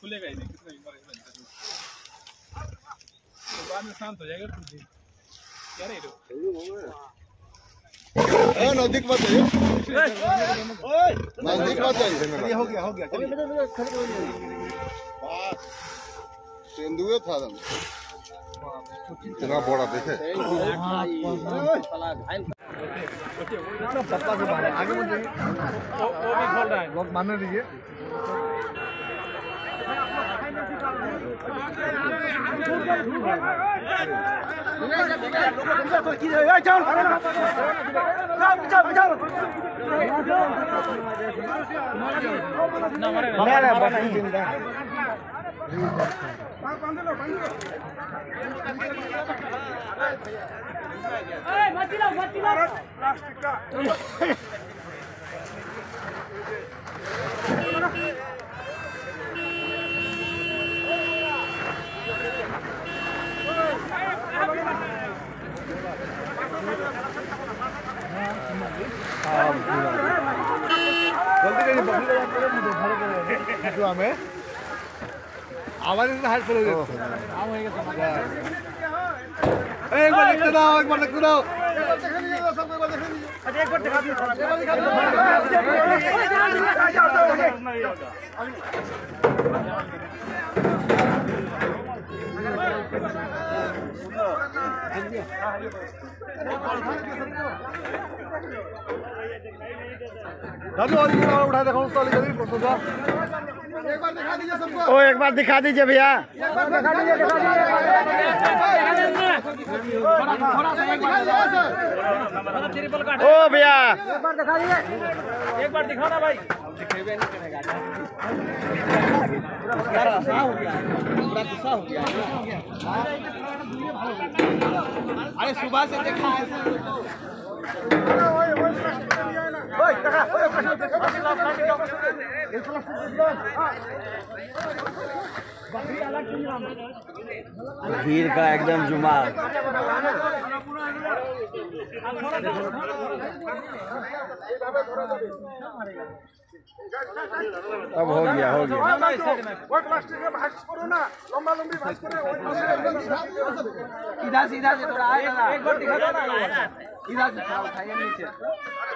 खुलेगा ही नहीं, कितना भी मरेगा तो बाद में शांत हो जाएगा खुद ही। क्या रे नजदीक मत जाइए, नजदीक मत जाइए। हो गया तेंदुए था दम इतना बड़ा देखे। पत्ता से बाहर आगे मत जाइए, वो भी खोल रहा है। लोग मानने दीजिए। हमें आवाज से हाथ खोलो। एक बार देखते रहो, एक बार देखते रहो। एक बार दिखा दीजिए। दादू और उठा देखो उसको एक बार दिखा दीजिए सबको। ओ एक बार दिखा दीजिए भैया। ओ भैया एक बार दिखाओ ना भाई। अरे सुबह से देखा है भीड़ का एकदम जुमार। अब हो गया इधर से थोड़ा आएगा। एक बार दिखा दो ना, इधर से उठाइए नीचे।